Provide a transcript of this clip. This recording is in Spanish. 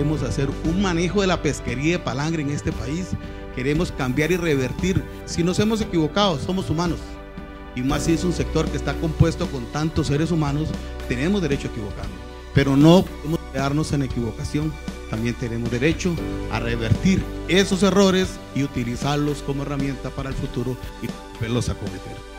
queremos hacer un manejo de la pesquería de palangre en este país. Queremos cambiar y revertir. Si nos hemos equivocado, somos humanos. Y más si es un sector que está compuesto con tantos seres humanos, tenemos derecho a equivocarnos. Pero no podemos quedarnos en equivocación. También tenemos derecho a revertir esos errores y utilizarlos como herramienta para el futuro y volverlos a cometer.